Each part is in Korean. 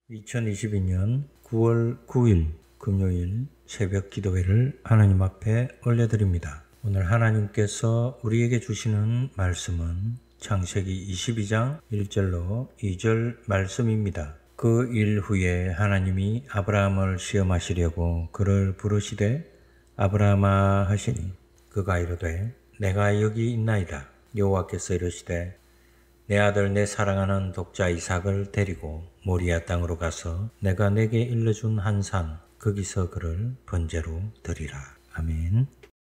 2022년 9월 9일 금요일 새벽 기도회를 하나님 앞에 올려드립니다. 오늘 하나님께서 우리에게 주시는 말씀은 창세기 22장 1절로 2절 말씀입니다. 그 일 후에 하나님이 아브라함을 시험하시려고 그를 부르시되 아브라함아 하시니 그가 이르되 내가 여기 있나이다. 여호와께서 이르시되 내 아들 내 사랑하는 독자 이삭을 데리고 모리아 땅으로 가서 내가 내게 일러준 한 산 거기서 그를 번제로 드리라. 아멘.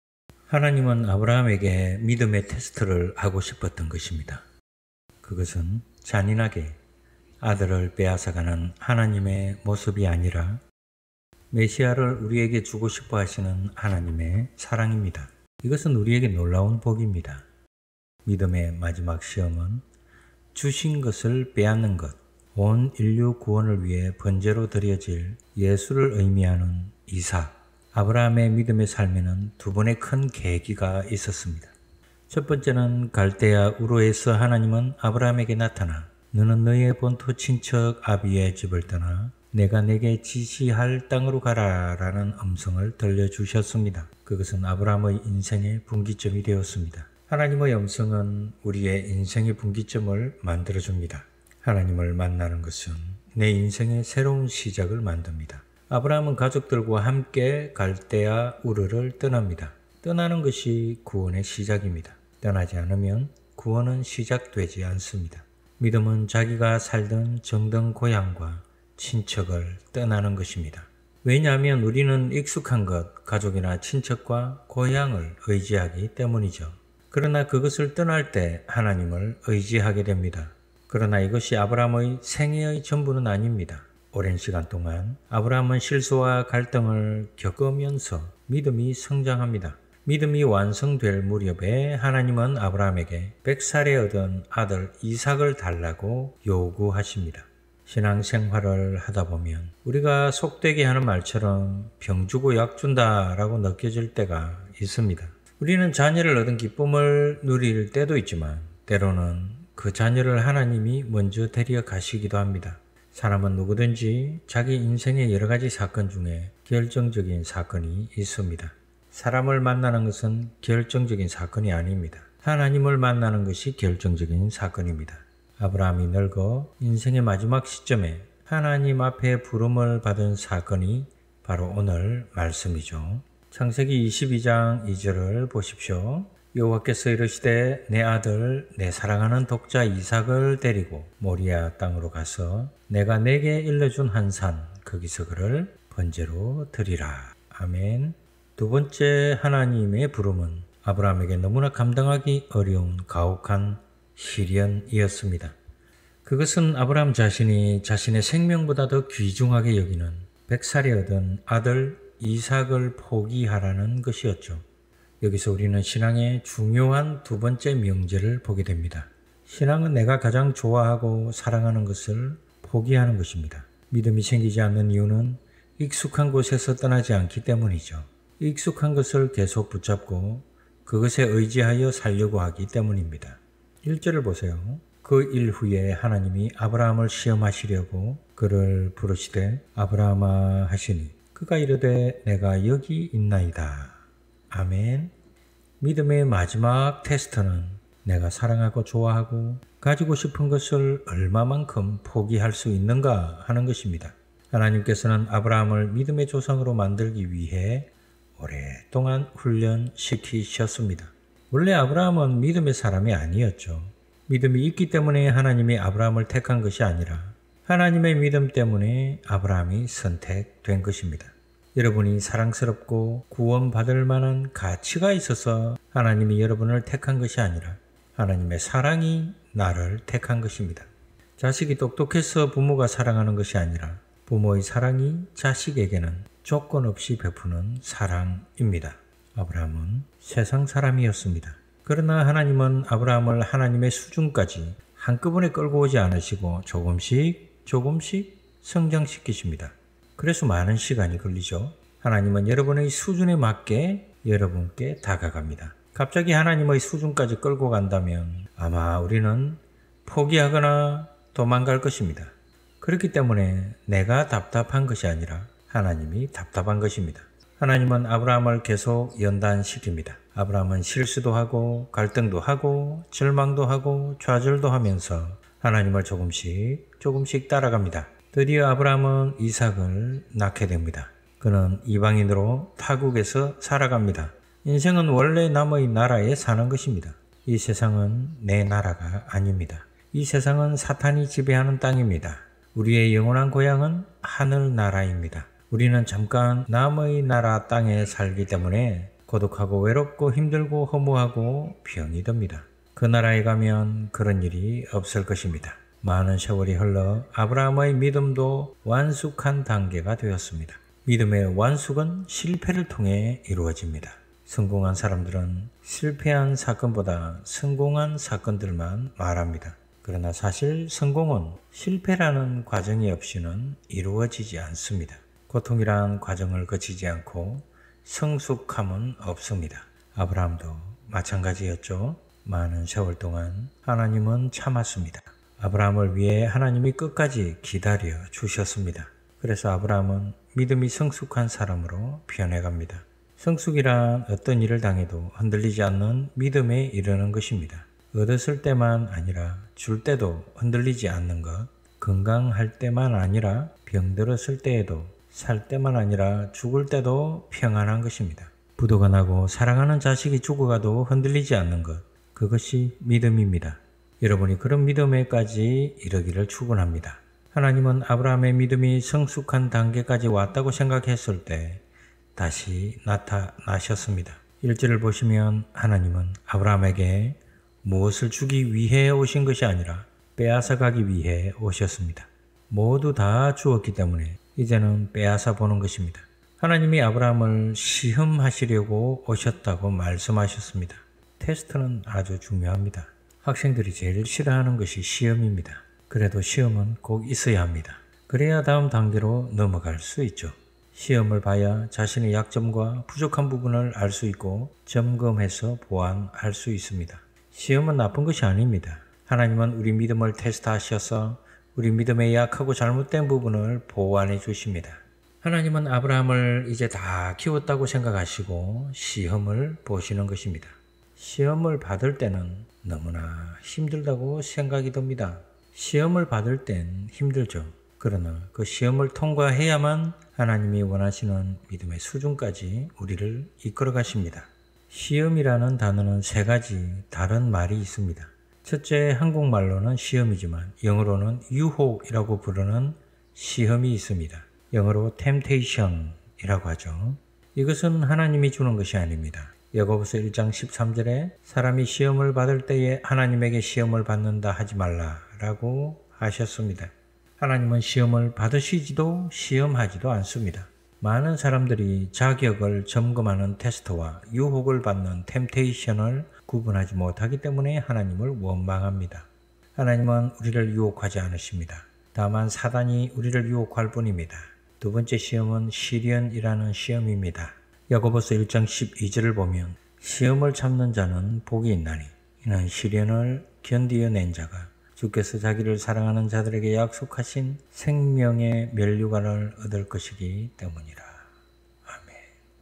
하나님은 아브라함에게 믿음의 테스트를 하고 싶었던 것입니다. 그것은 잔인하게 아들을 빼앗아가는 하나님의 모습이 아니라 메시아를 우리에게 주고 싶어 하시는 하나님의 사랑입니다. 이것은 우리에게 놀라운 복입니다. 믿음의 마지막 시험은 주신 것을 빼앗는 것, 온 인류 구원을 위해 번제로 드려질 예수를 의미하는 이삭, 아브라함의 믿음의 삶에는 두 번의 큰 계기가 있었습니다. 첫 번째는 갈대아 우르에서 하나님은 아브라함에게 나타나 너는 너의 본토 친척 아비의 집을 떠나 내가 내게 지시할 땅으로 가라 라는 음성을 들려주셨습니다. 그것은 아브라함의 인생의 분기점이 되었습니다. 하나님의 음성은 우리의 인생의 분기점을 만들어줍니다. 하나님을 만나는 것은 내 인생의 새로운 시작을 만듭니다. 아브라함은 가족들과 함께 갈대아 우르를 떠납니다. 떠나는 것이 구원의 시작입니다. 떠나지 않으면 구원은 시작되지 않습니다. 믿음은 자기가 살던 정든 고향과 친척을 떠나는 것입니다. 왜냐하면 우리는 익숙한 것, 가족이나 친척과 고향을 의지하기 때문이죠. 그러나 그것을 떠날 때 하나님을 의지하게 됩니다. 그러나 이것이 아브라함의 생애의 전부는 아닙니다. 오랜 시간 동안 아브라함은 실수와 갈등을 겪으면서 믿음이 성장합니다. 믿음이 완성될 무렵에 하나님은 아브라함에게 100살에 얻은 아들 이삭을 달라고 요구하십니다. 신앙생활을 하다 보면 우리가 속되게 하는 말처럼 병 주고 약 준다라고 느껴질 때가 있습니다. 우리는 자녀를 얻은 기쁨을 누릴 때도 있지만 때로는 그 자녀를 하나님이 먼저 데려 가시기도 합니다. 사람은 누구든지 자기 인생의 여러 가지 사건 중에 결정적인 사건이 있습니다. 사람을 만나는 것은 결정적인 사건이 아닙니다. 하나님을 만나는 것이 결정적인 사건입니다. 아브라함이 늙어 인생의 마지막 시점에 하나님 앞에 부름을 받은 사건이 바로 오늘 말씀이죠. 창세기 22장 2절을 보십시오. 여호와께서 이르시되 내 아들 내 사랑하는 독자 이삭을 데리고 모리아 땅으로 가서 내가 내게 일러준 한 산 거기서 그를 번제로 드리라. 아멘. 두 번째 하나님의 부름은 아브라함에게 너무나 감당하기 어려운 가혹한 시련이었습니다. 그것은 아브라함 자신이 자신의 생명보다 더 귀중하게 여기는 100살에 얻은 아들 이삭을 포기하라는 것이었죠. 여기서 우리는 신앙의 중요한 두 번째 명제를 보게 됩니다. 신앙은 내가 가장 좋아하고 사랑하는 것을 포기하는 것입니다. 믿음이 생기지 않는 이유는 익숙한 곳에서 떠나지 않기 때문이죠. 익숙한 것을 계속 붙잡고 그것에 의지하여 살려고 하기 때문입니다. 1절을 보세요. 그 일 후에 하나님이 아브라함을 시험하시려고 그를 부르시되 아브라함아 하시니 그가 이르되 내가 여기 있나이다. 아멘. 믿음의 마지막 테스트는 내가 사랑하고 좋아하고 가지고 싶은 것을 얼마만큼 포기할 수 있는가 하는 것입니다. 하나님께서는 아브라함을 믿음의 조상으로 만들기 위해 오랫동안 훈련시키셨습니다. 원래 아브라함은 믿음의 사람이 아니었죠. 믿음이 있기 때문에 하나님이 아브라함을 택한 것이 아니라 하나님의 믿음 때문에 아브라함이 선택된 것입니다. 여러분이 사랑스럽고 구원받을 만한 가치가 있어서 하나님이 여러분을 택한 것이 아니라 하나님의 사랑이 나를 택한 것입니다. 자식이 똑똑해서 부모가 사랑하는 것이 아니라 부모의 사랑이 자식에게는 조건 없이 베푸는 사랑입니다. 아브라함은 세상 사람이었습니다. 그러나 하나님은 아브라함을 하나님의 수준까지 한꺼번에 끌고 오지 않으시고 조금씩 성장시키십니다. 그래서 많은 시간이 걸리죠. 하나님은 여러분의 수준에 맞게 여러분께 다가갑니다. 갑자기 하나님의 수준까지 끌고 간다면 아마 우리는 포기하거나 도망갈 것입니다. 그렇기 때문에 내가 답답한 것이 아니라 하나님이 답답한 것입니다. 하나님은 아브라함을 계속 연단시킵니다. 아브라함은 실수도 하고 갈등도 하고 절망도 하고 좌절도 하면서 하나님을 조금씩 따라갑니다. 드디어 아브라함은 이삭을 낳게 됩니다. 그는 이방인으로 타국에서 살아갑니다. 인생은 원래 남의 나라에 사는 것입니다. 이 세상은 내 나라가 아닙니다. 이 세상은 사탄이 지배하는 땅입니다. 우리의 영원한 고향은 하늘나라입니다. 우리는 잠깐 남의 나라 땅에 살기 때문에 고독하고 외롭고 힘들고 허무하고 병이 듭니다. 그 나라에 가면 그런 일이 없을 것입니다. 많은 세월이 흘러 아브라함의 믿음도 완숙한 단계가 되었습니다. 믿음의 완숙은 실패를 통해 이루어집니다. 성공한 사람들은 실패한 사건보다 성공한 사건들만 말합니다. 그러나 사실 성공은 실패라는 과정이 없이는 이루어지지 않습니다. 고통이란 과정을 거치지 않고 성숙함은 없습니다. 아브라함도 마찬가지였죠. 많은 세월 동안 하나님은 참았습니다. 아브라함을 위해 하나님이 끝까지 기다려 주셨습니다. 그래서 아브라함은 믿음이 성숙한 사람으로 변해갑니다. 성숙이란 어떤 일을 당해도 흔들리지 않는 믿음에 이르는 것입니다. 얻었을 때만 아니라 줄 때도 흔들리지 않는 것, 건강할 때만 아니라 병들었을 때에도, 살 때만 아니라 죽을 때도 평안한 것입니다. 부도가 나고 사랑하는 자식이 죽어가도 흔들리지 않는 것, 그것이 믿음입니다. 여러분이 그런 믿음에까지 이르기를 축원합니다. 하나님은 아브라함의 믿음이 성숙한 단계까지 왔다고 생각했을 때 다시 나타나셨습니다. 1절을 보시면 하나님은 아브라함에게 무엇을 주기 위해 오신 것이 아니라 빼앗아 가기 위해 오셨습니다. 모두 다 주었기 때문에 이제는 빼앗아 보는 것입니다. 하나님이 아브라함을 시험하시려고 오셨다고 말씀하셨습니다. 테스트는 아주 중요합니다. 학생들이 제일 싫어하는 것이 시험입니다. 그래도 시험은 꼭 있어야 합니다. 그래야 다음 단계로 넘어갈 수 있죠. 시험을 봐야 자신의 약점과 부족한 부분을 알 수 있고 점검해서 보완할 수 있습니다. 시험은 나쁜 것이 아닙니다. 하나님은 우리 믿음을 테스트하셔서 우리 믿음의 약하고 잘못된 부분을 보완해 주십니다. 하나님은 아브라함을 이제 다 키웠다고 생각하시고 시험을 보시는 것입니다. 시험을 받을 때는 너무나 힘들다고 생각이 듭니다. 시험을 받을 땐 힘들죠. 그러나 그 시험을 통과해야만 하나님이 원하시는 믿음의 수준까지 우리를 이끌어 가십니다. 시험이라는 단어는 3가지 다른 말이 있습니다. 첫째, 한국말로는 시험이지만 영어로는 유혹이라고 부르는 시험이 있습니다. 영어로 temptation이라고 하죠. 이것은 하나님이 주는 것이 아닙니다. 야고보서 1장 13절에 사람이 시험을 받을 때에 하나님에게 시험을 받는다 하지 말라라고 하셨습니다. 하나님은 시험을 받으시지도 시험하지도 않습니다. 많은 사람들이 자격을 점검하는 테스트와 유혹을 받는 템테이션을 구분하지 못하기 때문에 하나님을 원망합니다. 하나님은 우리를 유혹하지 않으십니다. 다만 사단이 우리를 유혹할 뿐입니다. 두 번째 시험은 시련이라는 시험입니다. 야고보서 1장 12절을 보면 시험을 참는 자는 복이 있나니 이는 시련을 견디어낸 자가 주께서 자기를 사랑하는 자들에게 약속하신 생명의 면류관을 얻을 것이기 때문이라. 아멘.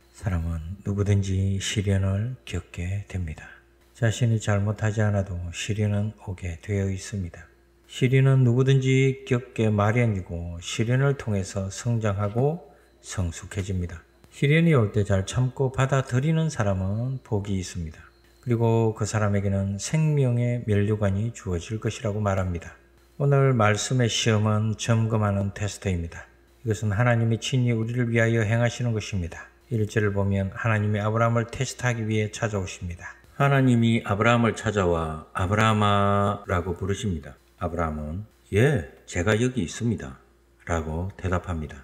사람은 누구든지 시련을 겪게 됩니다. 자신이 잘못하지 않아도 시련은 오게 되어 있습니다. 시련은 누구든지 겪게 마련이고 시련을 통해서 성장하고 성숙해집니다. 시련이 올 때 잘 참고 받아들이는 사람은 복이 있습니다. 그리고 그 사람에게는 생명의 면류관이 주어질 것이라고 말합니다. 오늘 말씀의 시험은 점검하는 테스트입니다. 이것은 하나님이 친히 우리를 위하여 행하시는 것입니다. 1절을 보면 하나님이 아브라함을 테스트하기 위해 찾아오십니다. 하나님이 아브라함을 찾아와 아브라함아 라고 부르십니다. 아브라함은 예, 제가 여기 있습니다 라고 대답합니다.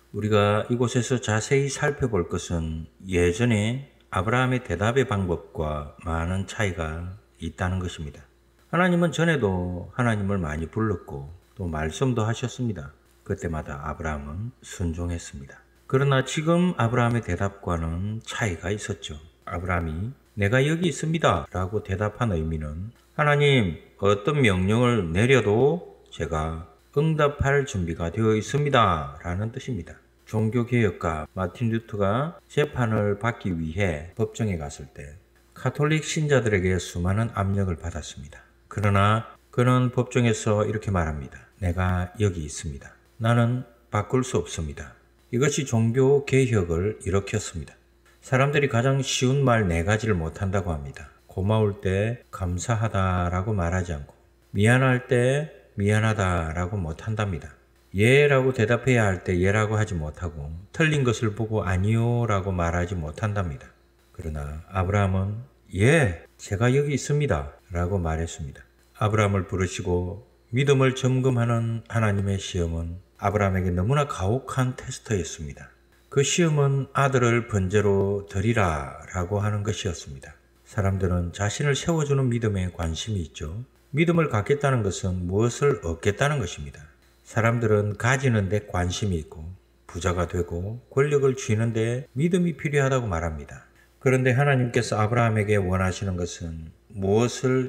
우리가 이곳에서 자세히 살펴볼 것은 예전에 아브라함의 대답의 방법과 많은 차이가 있다는 것입니다. 하나님은 전에도 하나님을 많이 불렀고 또 말씀도 하셨습니다. 그때마다 아브라함은 순종했습니다. 그러나 지금 아브라함의 대답과는 차이가 있었죠. 아브라함이 내가 여기 있습니다 라고 대답한 의미는 하나님 어떤 명령을 내려도 제가 응답할 준비가 되어 있습니다 라는 뜻입니다. 종교개혁가 마틴 루터가 재판을 받기 위해 법정에 갔을 때 가톨릭 신자들에게 수많은 압력을 받았습니다. 그러나 그는 법정에서 이렇게 말합니다. 내가 여기 있습니다. 나는 바꿀 수 없습니다. 이것이 종교개혁을 일으켰습니다. 사람들이 가장 쉬운 말 4가지를 못한다고 합니다. 고마울 때 감사하다라고 말하지 않고, 미안할 때 미안하다라고 못한답니다. 예라고 대답해야 할 때 예라고 하지 못하고, 틀린 것을 보고 아니요라고 말하지 못한답니다. 그러나 아브라함은 예, 제가 여기 있습니다 라고 말했습니다. 아브라함을 부르시고 믿음을 점검하는 하나님의 시험은 아브라함에게 너무나 가혹한 테스트였습니다. 그 시험은 아들을 번제로 드리라 라고 하는 것이었습니다. 사람들은 자신을 세워주는 믿음에 관심이 있죠. 믿음을 갖겠다는 것은 무엇을 얻겠다는 것입니다. 사람들은 가지는 데 관심이 있고 부자가 되고 권력을 쥐는 데 믿음이 필요하다고 말합니다. 그런데 하나님께서 아브라함에게 원하시는 것은 무엇을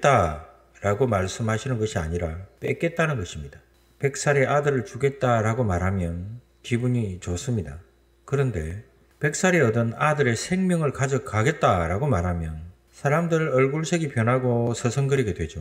주겠다라고 말씀하시는 것이 아니라 뺏겠다는 것입니다. 100살의 아들을 주겠다라고 말하면 기분이 좋습니다. 그런데 100살이 얻은 아들의 생명을 가져가겠다라고 말하면 사람들 얼굴색이 변하고 서성거리게 되죠.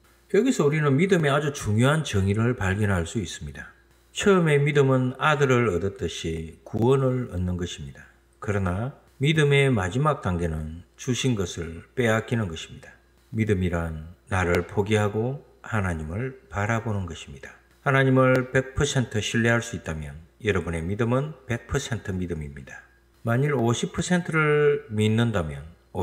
여기서 우리는 믿음의 아주 중요한 정의를 발견할 수 있습니다. 처음에 믿음은 아들을 얻었듯이 구원을 얻는 것입니다. 그러나 믿음의 마지막 단계는 주신 것을 빼앗기는 것입니다. 믿음이란 나를 포기하고 하나님을 바라보는 것입니다. 하나님을 100% 신뢰할 수 있다면 여러분의 믿음은 100% 믿음입니다. 만일 50%를 믿는다면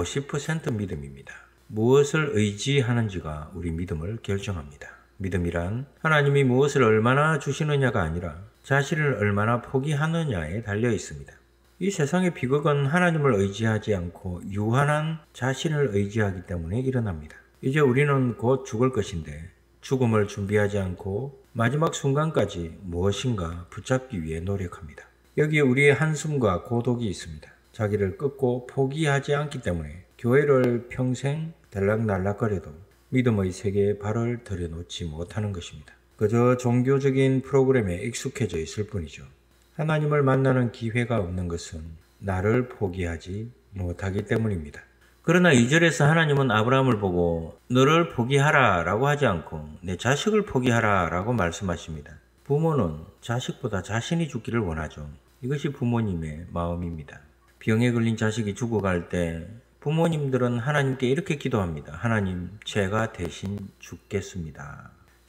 50% 믿음입니다. 무엇을 의지하는지가 우리 믿음을 결정합니다. 믿음이란 하나님이 무엇을 얼마나 주시느냐가 아니라 자신을 얼마나 포기하느냐에 달려 있습니다. 이 세상의 비극은 하나님을 의지하지 않고 유한한 자신을 의지하기 때문에 일어납니다. 이제 우리는 곧 죽을 것인데 죽음을 준비하지 않고 마지막 순간까지 무엇인가 붙잡기 위해 노력합니다. 여기에 우리의 한숨과 고독이 있습니다. 자기를 끊고 포기하지 않기 때문에 교회를 평생 들락날락거려도 믿음의 세계에 발을 들여놓지 못하는 것입니다. 그저 종교적인 프로그램에 익숙해져 있을 뿐이죠. 하나님을 만나는 기회가 없는 것은 나를 포기하지 못하기 때문입니다. 그러나 2절에서 하나님은 아브라함을 보고 너를 포기하라 라고 하지 않고 내 자식을 포기하라 라고 말씀하십니다. 부모는 자식보다 자신이 죽기를 원하죠. 이것이 부모님의 마음입니다. 병에 걸린 자식이 죽어갈 때 부모님들은 하나님께 이렇게 기도합니다. 하나님, 제가 대신 죽겠습니다.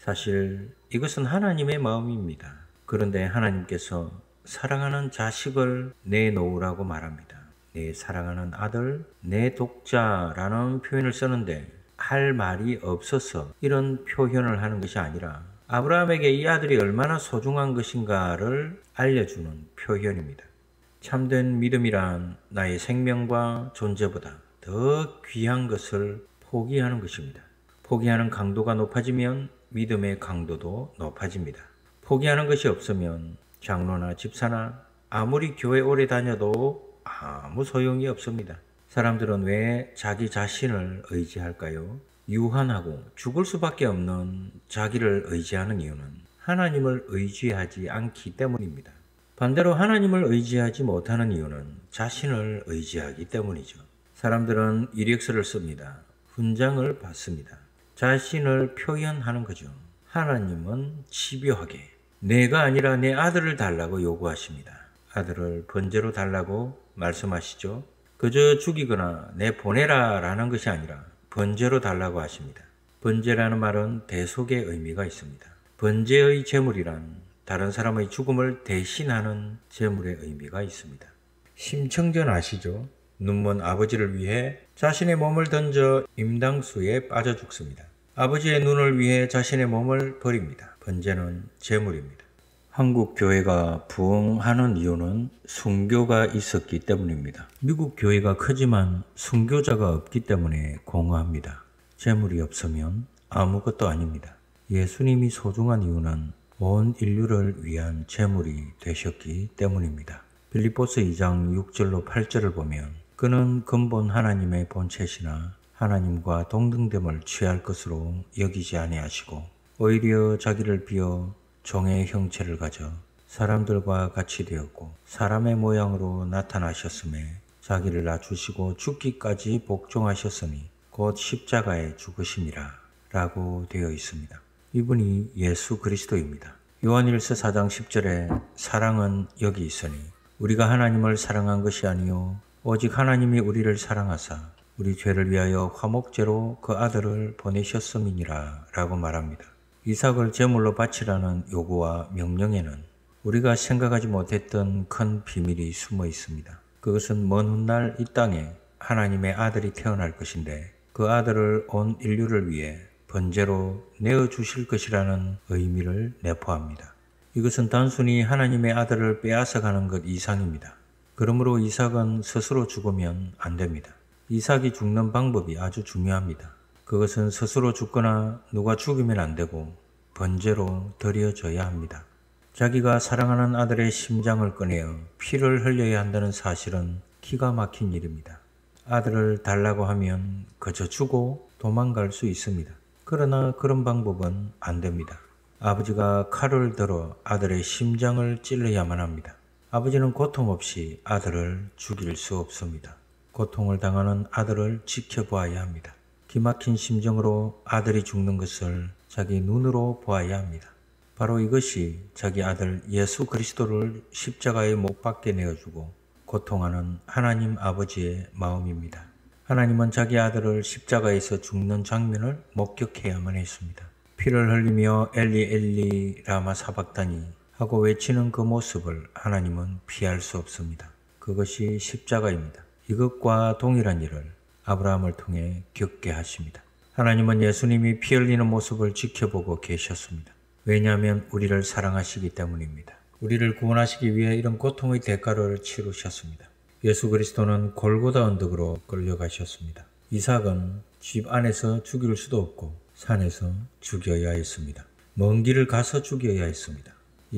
사실 이것은 하나님의 마음입니다. 그런데 하나님께서 사랑하는 자식을 내놓으라고 말합니다. 내 사랑하는 아들, 내 독자라는 표현을 쓰는데 할 말이 없어서 이런 표현을 하는 것이 아니라 아브라함에게 이 아들이 얼마나 소중한 것인가를 알려주는 표현입니다. 참된 믿음이란 나의 생명과 존재보다 더 귀한 것을 포기하는 것입니다. 포기하는 강도가 높아지면 믿음의 강도도 높아집니다. 포기하는 것이 없으면 장로나 집사나 아무리 교회 오래 다녀도 아무 소용이 없습니다. 사람들은 왜 자기 자신을 의지할까요? 유한하고 죽을 수밖에 없는 자기를 의지하는 이유는 하나님을 의지하지 않기 때문입니다. 반대로 하나님을 의지하지 못하는 이유는 자신을 의지하기 때문이죠. 사람들은 이력서를 씁니다. 훈장을 받습니다. 자신을 표현하는 거죠. 하나님은 집요하게 내가 아니라 내 아들을 달라고 요구하십니다. 아들을 번제로 달라고 말씀하시죠. 그저 죽이거나 내 보내라 라는 것이 아니라 번제로 달라고 하십니다. 번제라는 말은 대속의 의미가 있습니다. 번제의 제물이란 다른 사람의 죽음을 대신하는 제물의 의미가 있습니다. 심청전 아시죠? 눈먼 아버지를 위해 자신의 몸을 던져 임당수에 빠져 죽습니다. 아버지의 눈을 위해 자신의 몸을 버립니다. 번제는 제물입니다. 한국 교회가 부흥하는 이유는 순교가 있었기 때문입니다. 미국 교회가 크지만 순교자가 없기 때문에 공허합니다. 제물이 없으면 아무것도 아닙니다. 예수님이 소중한 이유는 온 인류를 위한 제물이 되셨기 때문입니다. 빌립보서 2장 6절로 8절을 보면 그는 근본 하나님의 본체시나 하나님과 동등됨을 취할 것으로 여기지 아니하시고 오히려 자기를 비워 종의 형체를 가져 사람들과 같이 되었고 사람의 모양으로 나타나셨음에 자기를 낮추시고 죽기까지 복종하셨으니 곧 십자가에 죽으심이라 라고 되어 있습니다. 이분이 예수 그리스도입니다. 요한일서 4장 10절에 사랑은 여기 있으니 우리가 하나님을 사랑한 것이 아니요 오직 하나님이 우리를 사랑하사 우리 죄를 위하여 화목제로 그 아들을 보내셨음이니라 라고 말합니다. 이삭을 제물로 바치라는 요구와 명령에는 우리가 생각하지 못했던 큰 비밀이 숨어 있습니다. 그것은 먼 훗날 이 땅에 하나님의 아들이 태어날 것인데 그 아들을 온 인류를 위해 번제로 내어주실 것이라는 의미를 내포합니다. 이것은 단순히 하나님의 아들을 빼앗아가는 것 이상입니다. 그러므로 이삭은 스스로 죽으면 안 됩니다. 이삭이 죽는 방법이 아주 중요합니다. 그것은 스스로 죽거나 누가 죽이면 안 되고 번제로 드려져야 합니다. 자기가 사랑하는 아들의 심장을 꺼내어 피를 흘려야 한다는 사실은 기가 막힌 일입니다. 아들을 달라고 하면 그저 주고 도망갈 수 있습니다. 그러나 그런 방법은 안 됩니다. 아버지가 칼을 들어 아들의 심장을 찔러야만 합니다. 아버지는 고통 없이 아들을 죽일 수 없습니다. 고통을 당하는 아들을 지켜보아야 합니다. 기막힌 심정으로 아들이 죽는 것을 자기 눈으로 보아야 합니다. 바로 이것이 자기 아들 예수 그리스도를 십자가에 못 박게 내어주고 고통하는 하나님 아버지의 마음입니다. 하나님은 자기 아들을 십자가에서 죽는 장면을 목격해야만 했습니다. 피를 흘리며 엘리 엘리 라마 사박다니 하고 외치는 그 모습을 하나님은 피할 수 없습니다. 그것이 십자가입니다. 이것과 동일한 일을 아브라함을 통해 겪게 하십니다. 하나님은 예수님이 피 흘리는 모습을 지켜보고 계셨습니다. 왜냐하면 우리를 사랑하시기 때문입니다. 우리를 구원하시기 위해 이런 고통의 대가를 치르셨습니다. 예수 그리스도는 골고다 언덕으로 끌려가셨습니다. 이삭은 집 안에서 죽일 수도 없고 산에서 죽여야 했습니다. 먼 길을 가서 죽여야 했습니다.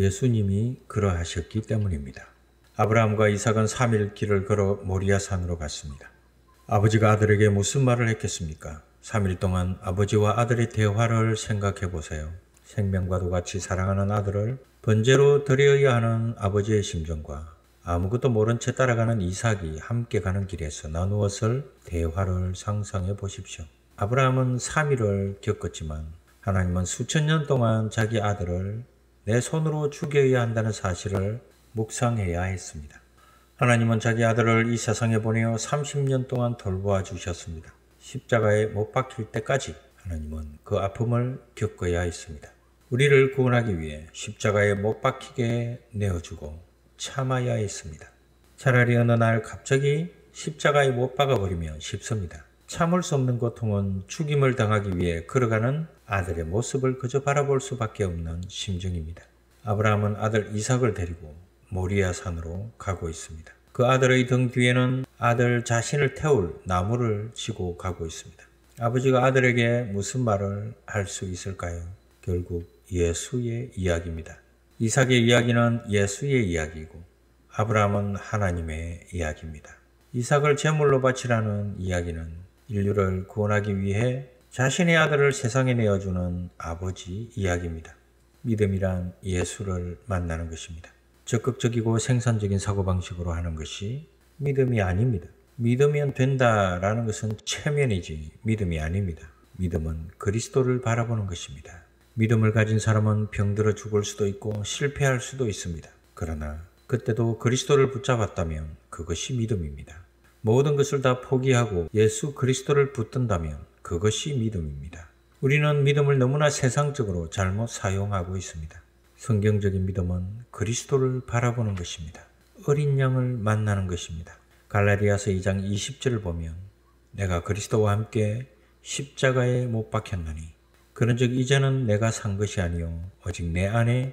예수님이 그러하셨기 때문입니다. 아브라함과 이삭은 3일 길을 걸어 모리아 산으로 갔습니다. 아버지가 아들에게 무슨 말을 했겠습니까? 3일 동안 아버지와 아들의 대화를 생각해 보세요. 생명과도 같이 사랑하는 아들을 번제로 드려야 하는 아버지의 심정과 아무것도 모른 채 따라가는 이삭이 함께 가는 길에서 나누었을 대화를 상상해 보십시오. 아브라함은 3일을 겪었지만 하나님은 수천 년 동안 자기 아들을 내 손으로 죽여야 한다는 사실을 묵상해야 했습니다. 하나님은 자기 아들을 이 세상에 보내어 30년 동안 돌보아 주셨습니다. 십자가에 못 박힐 때까지 하나님은 그 아픔을 겪어야 했습니다. 우리를 구원하기 위해 십자가에 못 박히게 내어주고 참아야 했습니다. 차라리 어느 날 갑자기 십자가에 못 박아버리면 쉽습니다. 참을 수 없는 고통은 죽임을 당하기 위해 걸어가는 아들의 모습을 그저 바라볼 수밖에 없는 심정입니다. 아브라함은 아들 이삭을 데리고 모리아 산으로 가고 있습니다. 그 아들의 등 뒤에는 아들 자신을 태울 나무를 지고 가고 있습니다. 아버지가 아들에게 무슨 말을 할 수 있을까요? 결국 예수의 이야기입니다. 이삭의 이야기는 예수의 이야기이고 아브라함은 하나님의 이야기입니다. 이삭을 제물로 바치라는 이야기는 인류를 구원하기 위해 자신의 아들을 세상에 내어주는 아버지 이야기입니다. 믿음이란 예수를 만나는 것입니다. 적극적이고 생산적인 사고방식으로 하는 것이 믿음이 아닙니다. 믿으면 된다라는 것은 체면이지 믿음이 아닙니다. 믿음은 그리스도를 바라보는 것입니다. 믿음을 가진 사람은 병들어 죽을 수도 있고 실패할 수도 있습니다. 그러나 그때도 그리스도를 붙잡았다면 그것이 믿음입니다. 모든 것을 다 포기하고 예수 그리스도를 붙든다면 그것이 믿음입니다. 우리는 믿음을 너무나 세상적으로 잘못 사용하고 있습니다. 성경적인 믿음은 그리스도를 바라보는 것입니다. 어린 양을 만나는 것입니다. 갈라디아서 2장 20절을 보면 내가 그리스도와 함께 십자가에 못 박혔나니 그런즉 이제는 내가 산 것이 아니요 오직 내 안에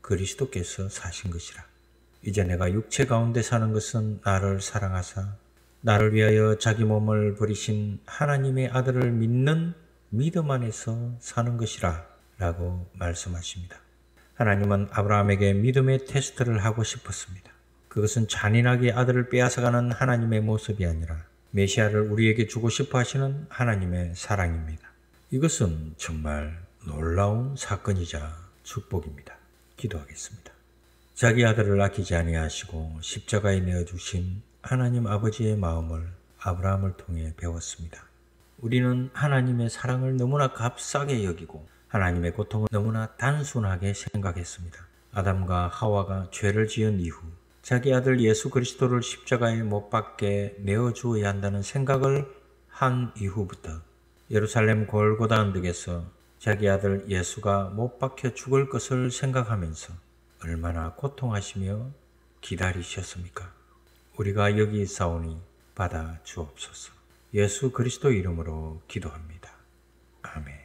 그리스도께서 사신 것이라. 이제 내가 육체 가운데 사는 것은 나를 사랑하사 나를 위하여 자기 몸을 버리신 하나님의 아들을 믿는 믿음 안에서 사는 것이라 라고 말씀하십니다. 하나님은 아브라함에게 믿음의 테스트를 하고 싶었습니다. 그것은 잔인하게 아들을 빼앗아가는 하나님의 모습이 아니라 메시아를 우리에게 주고 싶어 하시는 하나님의 사랑입니다. 이것은 정말 놀라운 사건이자 축복입니다. 기도하겠습니다. 자기 아들을 아끼지 아니하시고 십자가에 내어주신 하나님 아버지의 마음을 아브라함을 통해 배웠습니다. 우리는 하나님의 사랑을 너무나 값싸게 여기고 하나님의 고통을 너무나 단순하게 생각했습니다. 아담과 하와가 죄를 지은 이후 자기 아들 예수 그리스도를 십자가에 못 박게 내어주어야 한다는 생각을 한 이후부터 예루살렘 골고다 언덕에서 자기 아들 예수가 못 박혀 죽을 것을 생각하면서 얼마나 고통하시며 기다리셨습니까? 우리가 여기 있사오니 받아 주옵소서. 예수 그리스도 이름으로 기도합니다. 아멘.